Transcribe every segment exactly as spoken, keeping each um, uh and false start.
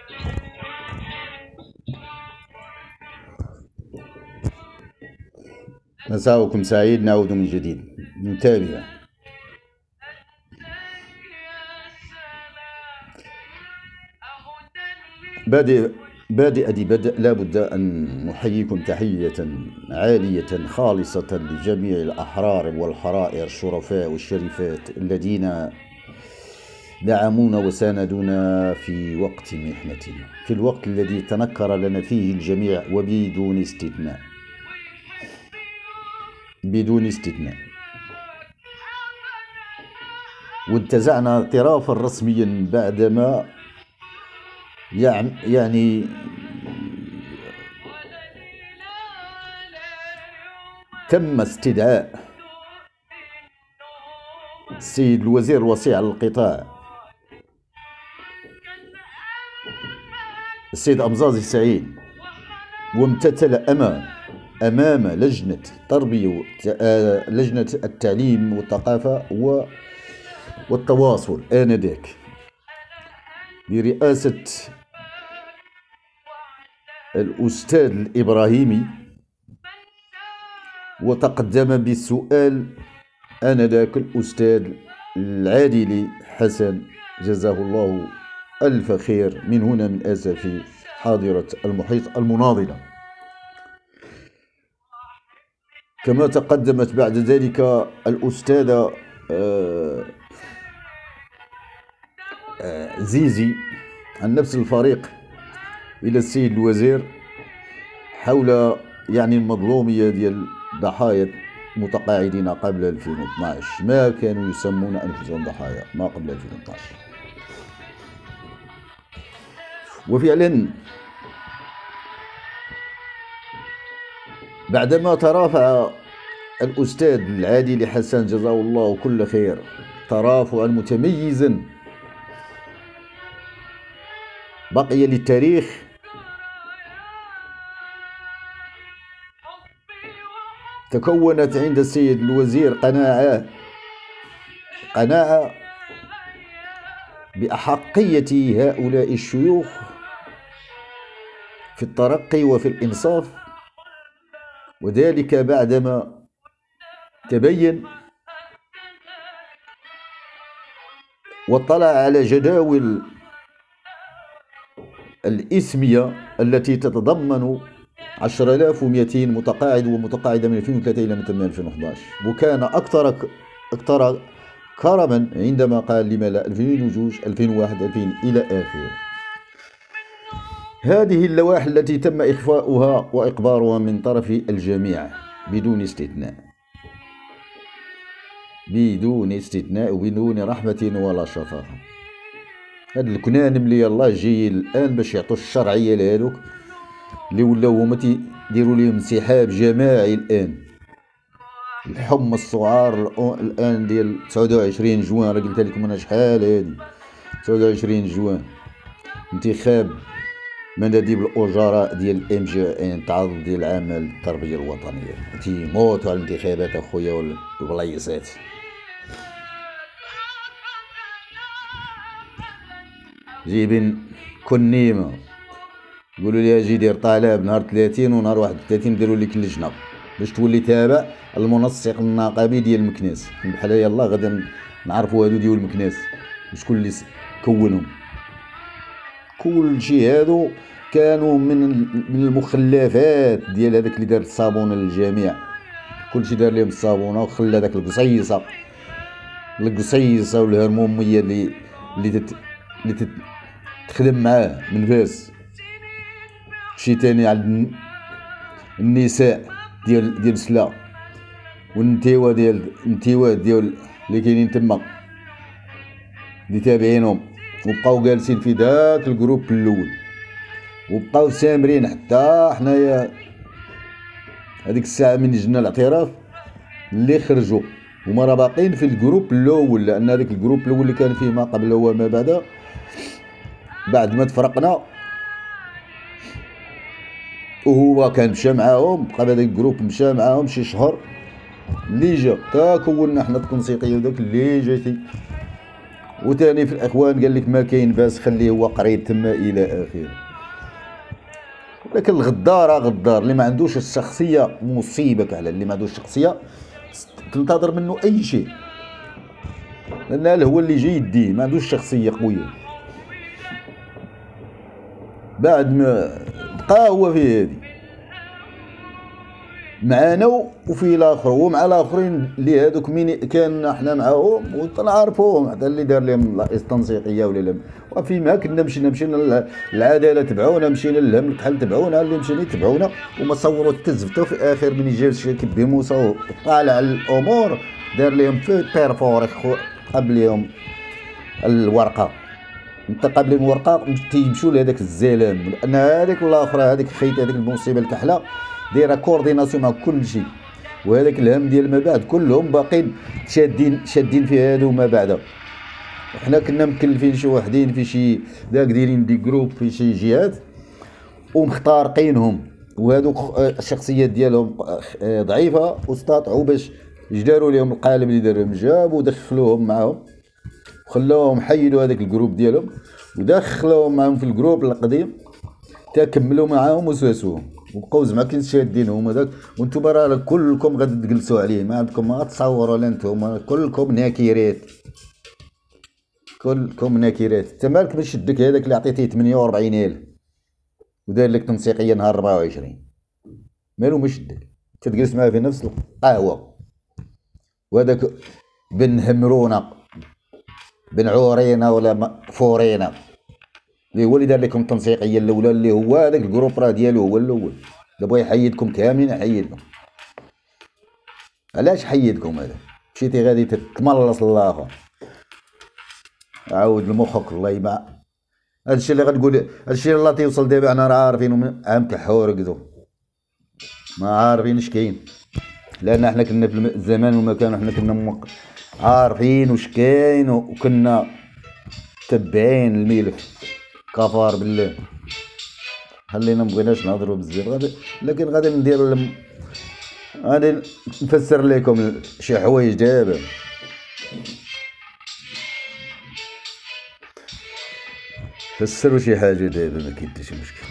مساءكم سعيد. نعود من جديد نتابع بادئ بادئ بدء لا بد أن نحييكم تحية عالية خالصة لجميع الأحرار والحرائر الشرفاء والشريفات الذين دعمونا وساندونا في وقت محنتنا، في الوقت الذي تنكر لنا فيه الجميع وبدون استثناء بدون استثناء وانتزعنا اعترافا رسميا بعدما يعني تم استدعاء السيد الوزير الوصي على القطاع السيد أمزازي سعيد، وامتثل أمام أمام لجنة التربية لجنة التعليم والثقافة والتواصل آنذاك برئاسة الأستاذ الإبراهيمي، وتقدم بالسؤال آنذاك الأستاذ العادل حسن جزاه الله ألف خير من هنا من آسف حاضرة المحيط المناضلة. كما تقدمت بعد ذلك الأستاذة زيزي عن نفس الفريق إلى السيد الوزير حول يعني المظلومية ديال ضحايا متقاعدين قبل ألفين واثناش، ما كانوا يسمون أنفسهم ضحايا ما قبل ألفين واثناش. وفعلا بعدما ترافع الأستاذ العادل حسن جزاه الله كل خير ترافعا متميزا بقي للتاريخ تكونت عند السيد الوزير قناعة قناعة بأحقية هؤلاء الشيوخ في الترقي وفي الإنصاف، وذلك بعدما تبين واطلع على جداول الإسمية التي تتضمن عشرة آلاف ومئتين متقاعد ومتقاعدة من ألفين وثلاثة إلى من ألفين وإحدى عشر، وكان أكثر أكثر كرما عندما قال لما لا ألفين وجوج ألفين وواحد ألفين إلى آخره. هذه اللوائح التي تم إخفاؤها وإقبارها من طرف الجميع بدون استثناء بدون استثناء وبدون رحمة ولا شفقة. هاد الكنان ملي الله جاي الآن باش يعطوا الشرعية لهذوك اللي ولاو هما تيديروا لهم انسحاب جماعي الآن. الحمى السعار الآن ديال تسعة وعشرين جوان، راه قلت لكم انا شحال هادي تسعة وعشرين جوان انتخاب مناديب الأجراء ديال الام جي ان تعرض ديال العمل التربية الوطنية تيموتوا على الانتخابات اخويا والبلايصات. جايبين كنيمة يقولوا لي اجي دير طلب نهار ثلاثين ونهار واحد وثلاثين نديروا لك اللجنة باش تولي تابع المنسق النقابي ديال المكناس. بحال يلاه غادي نعرفوا هادو ديال المكناس شكون اللي كونهم. كل شيء هادو كانوا من من المخلفات ديال هذاك اللي دار الصابونه للجميع. كل شيء دار لهم الصابونه وخلى داك القصيصه القصيصه والهرموميه اللي اللي تت... اللي تت... تخدم معاه من فاس. شي تاني على النساء ديال ديال سلا والنتيوه ديال النتيوات ديال اللي كاينين تما اللي تابعينهم وبقاو جالسين في داك الجروب الاول وبقاو سامرين حتى حنايا هذيك الساعه من جينا الاعتراف اللي خرجوا هما راه باقيين في الجروب الاول، لان هذاك الجروب الاول اللي كان فيه ما قبل وما بعد بعد ما تفرقنا وهو كان مشى معاهم بقى هذاك الجروب مشى معاهم شي شهر اللي جا تا كونا حنا التنسيقيه وداك اللي جاتي وثاني في الاخوان قال لك ما كاين باس خليه هو قريب تما الى اخره. لكن الغدار غدار اللي ما عندوش الشخصيه مصيبه كحل، اللي ما عندوش الشخصيه تنتظر منه اي شيء، لان هو اللي جاي يديه ما عندوش شخصيه قويه. بعد ما بقى هو في هذه معانا وفي الاخر ومع الاخرين اللي هذوك مين كان حنا معاهم ونعرفوهم حتى اللي دار لهم التنسيقيه ولا لا. وفي ما كنا مشينا مشينا العداله تبعونا، مشينا لهم الكحل تبعونا، اللي مشينا تبعونا وما صوروا تزفتوا في الاخر من جا الشركه بموسى وطالع الامور دار لهم في بيرفور قبل يوم الورقه. انت قبل الورقه تيمشوا لهذاك الزلام، لان هذيك الاخرى هذيك خيط هذيك المصيبه الكحله دايره كورديناسيون مع كل شيء، وهذاك الهم ديال ما بعد كلهم باقين شادين شادين في هذا وما بعد. حنا كنا مكلفين شي وحدين في شي داك دايرين دي جروب في شي جهات ومختارقينهم، وهذوك الشخصيات ديالهم ضعيفه واستطاعوا باش يداروا لهم القالب اللي دارهم، جابوا ودخلوهم معاهم وخلاوهم حيدوا هذاك الجروب ديالهم ودخلوهم معاهم في الجروب القديم تا كملوا معاهم وسوسوهم وبقاو زعما شادينهم هذاك. وانتم راه كلكم غادي تجلسوا عليه، ما عندكم ما تصوروا لا انتم كلكم ناكيرات، كلكم ناكيرات. انت مالك باش شدك هذاك اللي عطيتيه ثمانية وأربعين ألف ودار لك تنسيقيه نهار أربعة وعشرين، مالو ما شدك؟ تجلس معاه في نفس القهوه. وهذاك بن همرونه بن عورينا ولا فورينا اللي هو اللي دار لكم التنسيقيه الاولى، اللي هو هذاك الجروب راه ديالو هو الاول، دابا يحيدكم كاملين يحيدكم. علاش حيدكم؟ هذا مشيتي غادي تتملص للاخر، عاود لمخك الله يبع. هادشي اللي غتقول هادشي اللي تيوصل دابا انا راه عارفين عام كحو رقدو ما عارفين اش كاين، لان احنا كنا في الزمان والمكان وحنا كنا عارفين واش كاين وكنا تبعين الملف. كفار بالله خلينا مبغيناش نهضروا بزاف غادي، لكن غادي ندير لم... غادي نفسر لكم شي حوايج دابا. فسروا شي حاجه دابا ما كاين حتى شي مشكل.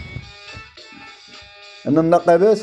ان النقابات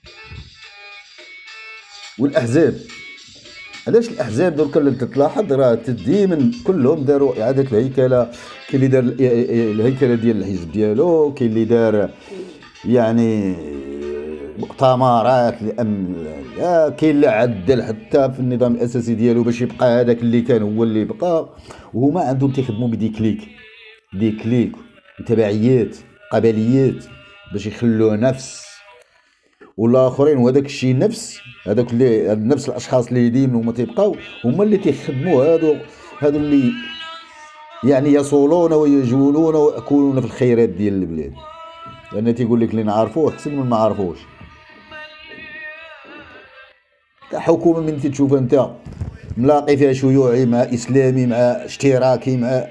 والاحزاب، علاش الاحزاب درك اللي تتلاحظ راه ديما كلهم داروا اعاده الهيكله. كاين اللي دار الهيكله ديال الحزب ديالو، كاين اللي دار يعني مؤتمرات لامن، كاين اللي عدل حتى في النظام الاساسي ديالو باش يبقى هذاك اللي كان هو اللي بقى. وهما عندهم تيخدموا بديكليك ديكليك وتبعيات قبليات باش يخلوه نفس والاخرين، وهذاك الشيء نفس هذاك اللي نفس الاشخاص اللي يدينوا وما تيبقاو هما اللي تيخدموا هادو هادو اللي يعني يصولون ويجولون ويأكلون في الخيرات ديال البلاد. لان تيقول لك اللي نعرفوه احسن من ما عرفوش. حكومه من تشوف انت ملاقي فيها شيوعي مع اسلامي مع اشتراكي مع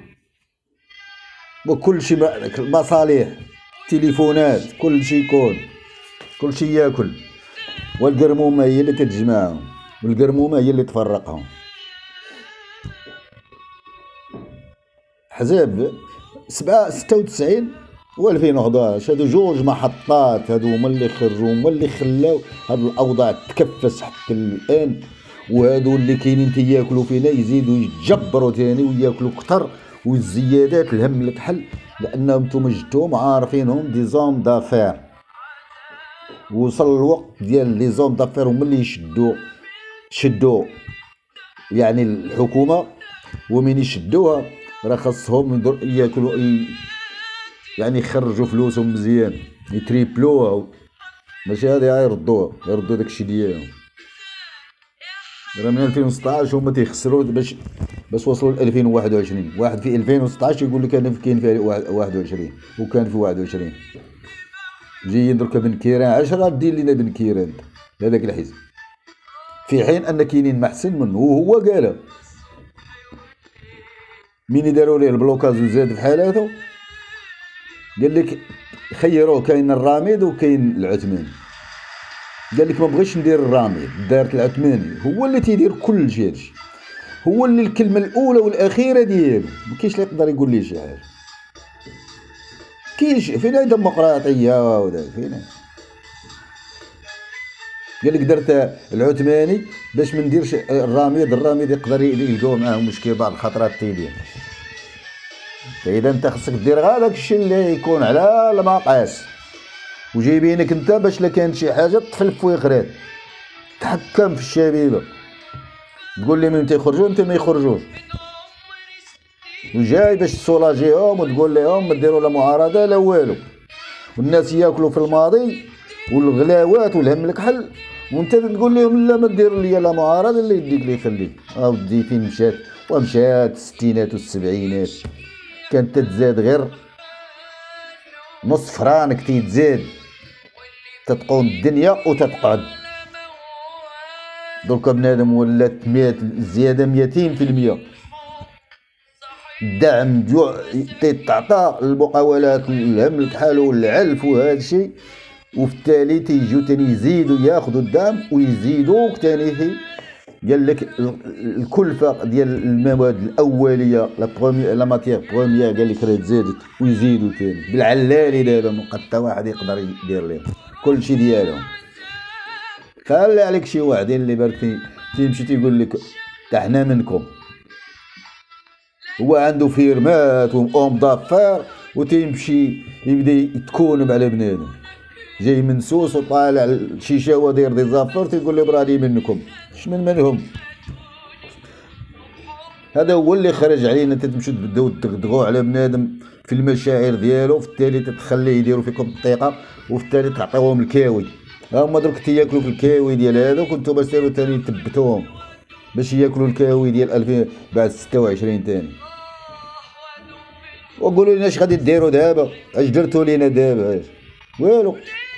وكل شيء مصالح تليفونات كل شيء يكون كل شيء ياكل، والقرمومه هي اللي تتجمعهم والقرمومه هي اللي تفرقهم. حزاب سبعة ستة وتسعين و ألفين وحداش هادو جوج محطات، هادو هما اللي خرجوا هما اللي خلاو هاد الاوضاع تكفس حتى الان. وهادو اللي كاينين تياكلوا فينا يزيدوا يتجبروا تاني وياكلوا كتر، والزيادات الهم الكحل لانهم نتوما جدتهم عارفينهم دي زوم دافير. وصل الوقت ديال لي زوم دافير هما اللي يشدوا شدوا يعني الحكومه، ومن يشدوها راه خاصهم ياكلوا يعني يخرجوا فلوسهم مزيان يتريبلوها، ماشي هادي يردوها يردوا داكشي ديالهم. راه من ألفين وستطاش هما تيخسروا باش باش وصلوا ل ألفين وواحد وعشرين. واحد في ألفين وستطاش يقول لك انا كاين في واحد وعشرين وكان في واحد وعشرين. جايين دركا بن كيران عشرة دير لينا بن كيران هذاك الحزب، في حين ان كاينين محسن منه وهو قالها. مين داروا ليه البلوكاج وزاد في حالاته قال لك خيروه كاين الراميد وكاين العثماني. قال لك ما بغيتش ندير الراميد دارت العثماني، هو اللي تيدير كل شيء هادشي. هو اللي الكلمه الاولى والاخيره ديالو ما كاينش اللي يقدر يقول لي شي حاجه. كاينش فين الديمقراطيه ودا فين؟ قال لك درت العثماني باش ما نديرش الراميد، الراميد يقدر يلقاو معاه مشكل بعض الخطرات تيدير. اذا انت خصك دير غير داك الشيء اللي يكون على المقاس، وجايبينك انت باش لا كانت شي حاجه تفلف ويخرات، تحكم في الشبيبه، تقول لي من تيخرجوا انت ما يخرجوش، وجاي باش تسولاجيهم وتقول لهم ما ديروا لا معارضه لا والو، والناس ياكلوا في الماضي والغلاوات والهم الكحل، وانت تقول لهم لا ما ديروا لي لا معارضه اللي يديك اللي يخليك. اودي فين مشات؟ ومشات الستينات والسبعينات كانت تتزاد غير نص فرانك تيتزاد تتقوم الدنيا وتتقعد. دركا بنادم ولات مية زياده ميتين في المية. الدعم تيتعطى المقاولات الهم الكحال والعلف وهذا الشيء، وفي التالي تيجيو تاني يزيدوا ياخذوا الدعم ويزيدوك تاني. قال لك الكلفه ديال المواد الاوليه لا بروميير لا ماتيير بروميير قال لك راه تزادت ويزيدوا تاني بالعلالي. دابا ما بقى حتى واحد يقدر يدير لهم كلشي ديالهم. خلي عليك شي واحدين اللي برك تيمشي تيقول لك تا حنا منكم، هو عنده فيرمات وام دافير وتيمشي يبدا يتكونب على بنادم جاي منسوس وطالع الشيشه وداير دي زافر تيقول له براني منكم. شمن منهم؟ هذا هو اللي خرج علينا. تتمشوا تبداو تدغدغوا على بنادم في المشاعر ديالو، في التالي تتخليه يديروا فيكم الطيقه، وفي التالي تعطيوهم الكاوي. هما دروك تياكلوا في الكاوي ديال هذا، وكنتو باش سيروا تاني تبتوهم باش ياكلوا الكاوي ديال ألفين بعد ستة وعشرين تاني. وقولوا لنا اش غادي ديروا دابا؟ اش درتوا لينا دابا؟ اش والو.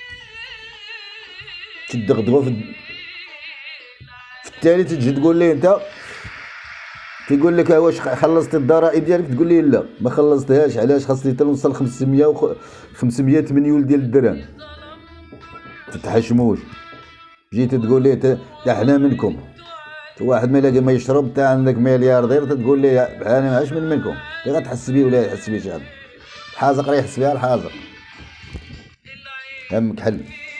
تدغدغوا في في التالي تجي تقول لي انت، تيقول لك واش خلصت الضرائب ديالك؟ تقول لي لا ما خلصتهاش. علاش؟ خاصني تنوصل خمسمية و خمسمية مليون ديال الدرهم. تتحشموش. جيت تقول لي تا حنا منكم، واحد ما يلاقي ما يشرب تا عندك ملياردير تقول لي انا ماش من منكم. اللي غتحس بيه ولا يحس بيه شحال؟ الحازق راه يحس بها الحازق همك حل.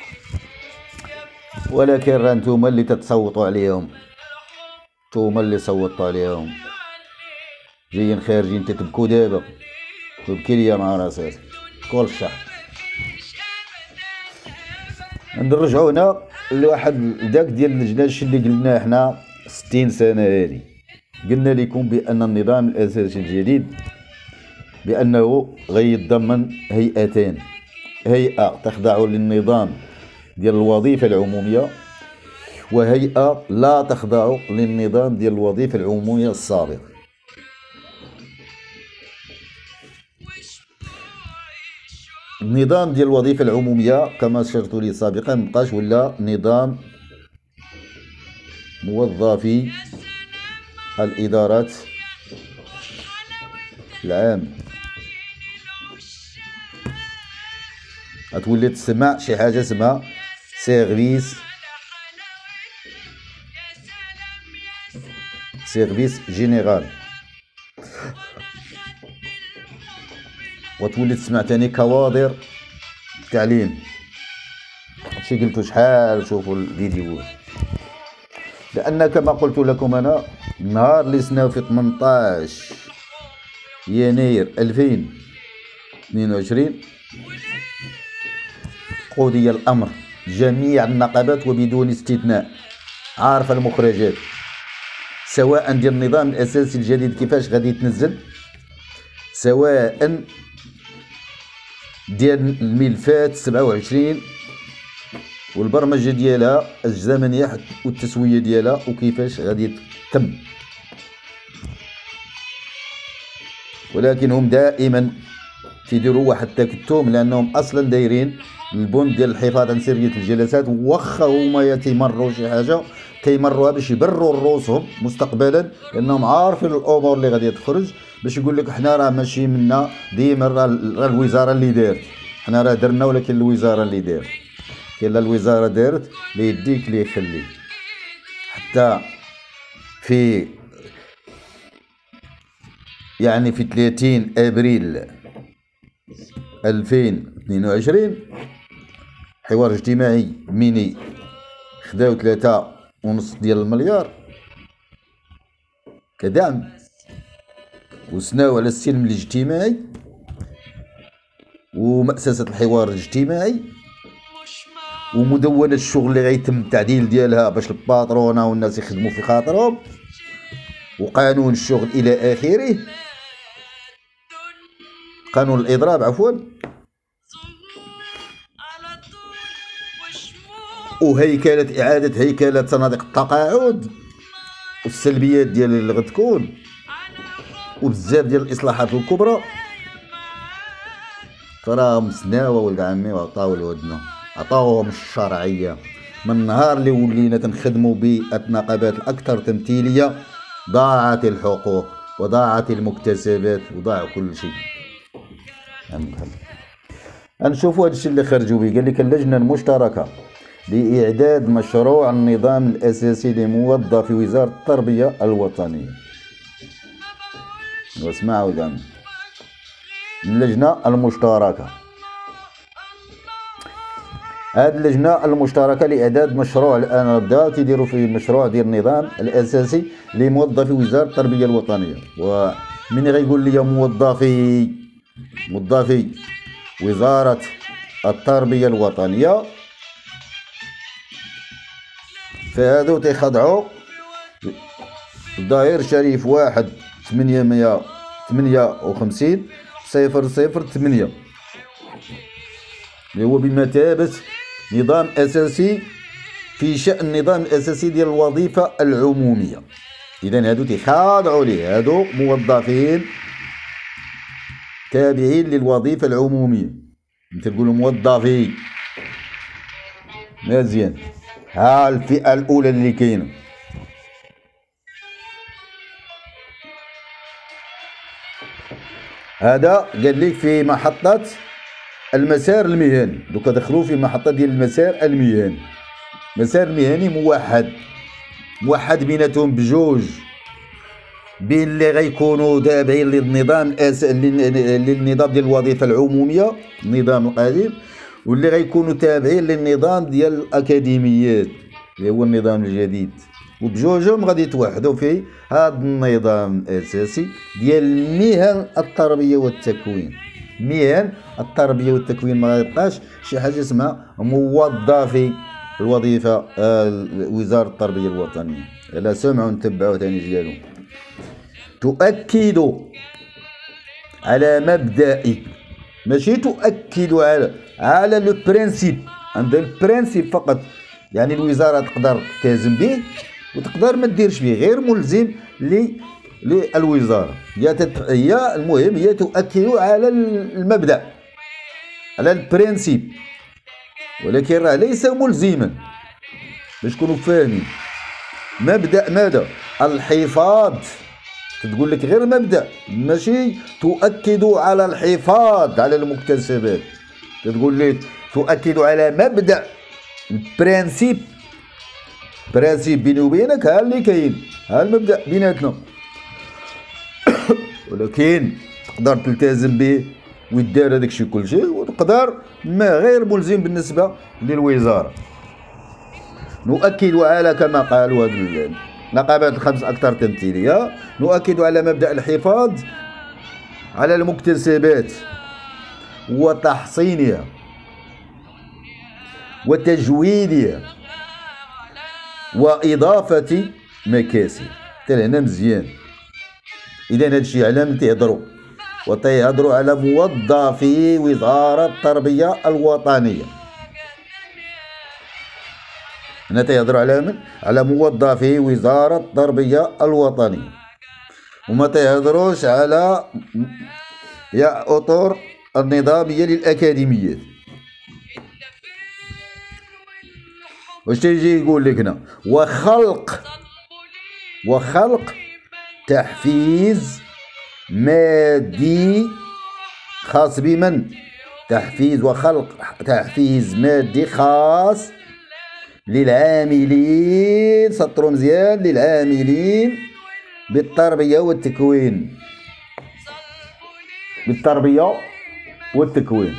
ولكن راه نتوما اللي تتصوتوا عليهم، نتوما اللي صوتوا عليهم جايين خارجين تتبكوا دابا. تبكي ليا مع اساس كل الشهر. نرجعوا هنا لواحد داك ديال الجلاش اللي قلناه حنا ستين سنه هذه. قلنا لكم بان النظام الاساسي الجديد بانه غيتضمن هيئتين: هيئه تخضع للنظام ديال الوظيفه العموميه، وهيئه لا تخضع للنظام ديال الوظيفه العموميه السابق. النظام ديال الوظيفه العموميه كما اشرت لي سابقا مبقاش، ولا نظام موظفي الادارات العام. غتولي تسمع شي حاجه اسمها سيرفيس سيرفيس جينيرال، وتولي تسمع تاني كوادر التعليم. هادشي قلتو شحال، شوفوا الفيديو. لان كما قلت لكم انا النهار اللي سناو في ثمنطاش يناير ألفين واثنين وعشرين قضي الامر، جميع النقابات وبدون استثناء عارفه المخرجات، سواء ديال النظام الاساسي الجديد كيفاش غادي يتنزل، سواء ديال الملفات سبعة وعشرين والبرمجه ديالها الزمنيه والتسويه ديالها وكيفاش غادي تتم. ولكن هم دائما تيديروا واحد التكتم، لانهم اصلا دايرين البند ديال الحفاظ عن سريه الجلسات. واخا هما تيمروا شي حاجه تيمروها باش يبروا رؤوسهم مستقبلا، لانهم عارفين الامور اللي غادي تخرج، باش يقول لك حنا راه ماشي منا ديما راه الوزاره اللي دارت، حنا راه درنا ولكن الوزاره اللي دارت. كاين لا الوزاره دارت اللي يديك اللي يخليك. حتى في يعني في ثلاثين ابريل ألفين واثنين وعشرين حوار اجتماعي ميني خداو ثلاثة ونص ديال المليار كدعم، وسناو على السلم الاجتماعي ومؤسسة الحوار الاجتماعي ومدونة الشغل اللي غيتم التعديل ديالها باش الباترونة والناس يخدموا في خاطرهم وقانون الشغل الى اخره، قانون الاضراب عفوا، وهيكلة اعادة هيكلة صناديق التقاعد والسلبيات ديال اللي غتكون وبزاف ديال الاصلاحات الكبرى. فراهم سناوة ولد عمي وعطاو الودنا، عطاوهم الشرعية. من النهار اللي ولينا تنخدموا بالنقابات الاكثر تمثيلية ضاعت الحقوق وضاعت المكتسبات وضاع كل شيء. نشوفوا هذا الشيء اللي خرجوا به. قال لك اللجنة المشتركة لإعداد مشروع النظام الأساسي لموظفي وزارة التربية الوطنية. واسمعوا الآن، اللجنة المشتركة، هذه اللجنة المشتركة لإعداد مشروع، الآن بداو تيديروا في المشروع ديال النظام الأساسي لموظفي وزارة التربية الوطنية. ومن غيقول لي موظفي موظفي وزارة التربية الوطنية فهادو تيخضعوا الظهير شريف واحد ثمانمية ثمانية وخمسين صفر صفر ثمانية اللي هو بمثابة نظام أساسي في شأن النظام الأساسي ديال الوظيفة العمومية. إذا هادو تيخاضعوا ليه، هادو موظفين تابعين للوظيفة العمومية. انت تقولوا موظفي مزيان. ها الفئة الأولى اللي كاينة، هذا قال لك في محطة المسار المهني. دوكا دخلوا في محطة ديال المسار المهني، مسار مهني موحد موحد بيناتهم بجوج، بين اللي غيكونوا تابعين للنظام الأس... للنظام ديال الوظيفة العمومية النظام القديم، واللي غيكونوا تابعين للنظام ديال الأكاديميات اللي هو النظام الجديد، وبجوجهم غادي يتوحدوا في هذا النظام الأساسي ديال مهن التربية والتكوين. مهن التربية والتكوين ما غيبقاش شي حاجة اسمها موظفي الوظيفة وزارة التربية الوطنية. لا سمعوا نتبعوا ثاني ديالهم. تؤكد على مبدأ، ماشي تؤكد على على لو برينسيپ، عندها البرينسيپ فقط. يعني الوزارة تقدر تلتزم به وتقدر ما ديرش به، غير ملزم للوزارة. هي هي المهم هي تؤكد على المبدأ، على البرينسيپ، ولكن راه ليس ملزما. باش تكونوا فاهمين مبدأ ماذا؟ الحفاظ. تقول لك غير مبدأ، ماشي تؤكد على الحفاظ على المكتسبات. تقول لي تؤكد على مبدأ البرينسيپ. برينسيپ بيني وبينك ها اللي كاين، ها المبدأ بيناتنا ولكن تقدر تلتزم به ويدار هذاك الشيء كل شيء، وتقدر ما غير ملزم بالنسبة للوزارة. نؤكد على كما قالوا هذه النقابات الخمس أكثر تمثيلية، نؤكد على مبدأ الحفاظ على المكتسبات وتحصينها وتجويدها وإضافة مكاسب. حتى هنا مزيان. إذا هذا الشيء على من تيهضروا؟ وتيهضروا على موظفي وزارة التربية الوطنية. هنا تيهضروا على من؟ على موظفي وزارة التربية الوطنية، وما تيهضروش على يا أطر النظامية للأكاديميات. واش تيجي يقول لك هنا؟ وخلق وخلق تحفيز مادي خاص بمن؟ تحفيز وخلق تحفيز مادي خاص للعاملين، سطروا مزيان، للعاملين بالتربية والتكوين. بالتربية والتكوين.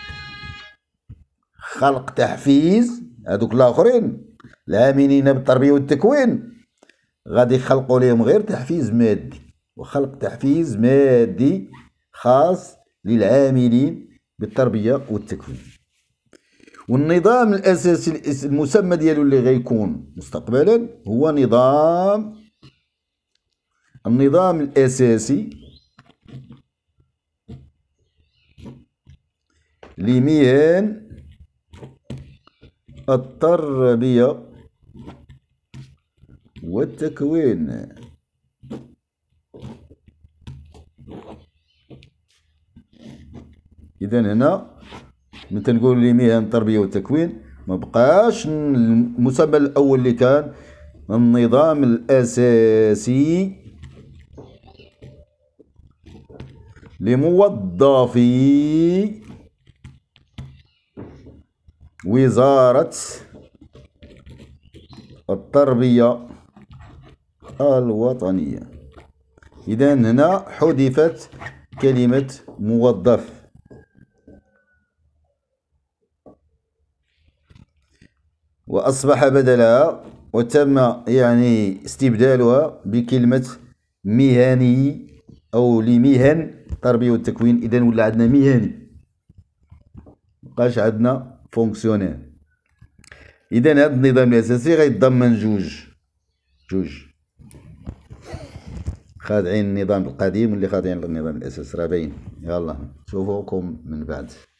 خلق تحفيز، هادوك الاخرين العاملين بالتربية والتكوين غادي يخلقوا لهم غير تحفيز مادي، وخلق تحفيز مادي خاص للعاملين بالتربية والتكوين. والنظام الاساسي المسمى ديالو اللي غيكون مستقبلا هو نظام النظام الاساسي لمهن التربية والتكوين. إذا هنا من تنقول لي مهن التربية والتكوين ما بقاش المسمى الأول اللي كان النظام الأساسي لموظفي وزارة التربية الوطنية. إذا هنا حذفت كلمة موظف وأصبح بدلها وتم يعني استبدالها بكلمة مهني أو لمهن التربية والتكوين. إذا ولا عندنا مهني مبقاش عندنا فونكسيونير. إذا هذا النظام الأساسي غيتضمن جوج جوج خادعين النظام القديم واللي خادعين للنظام الأساسي، راه باين. يلا نشوفوكم من بعد.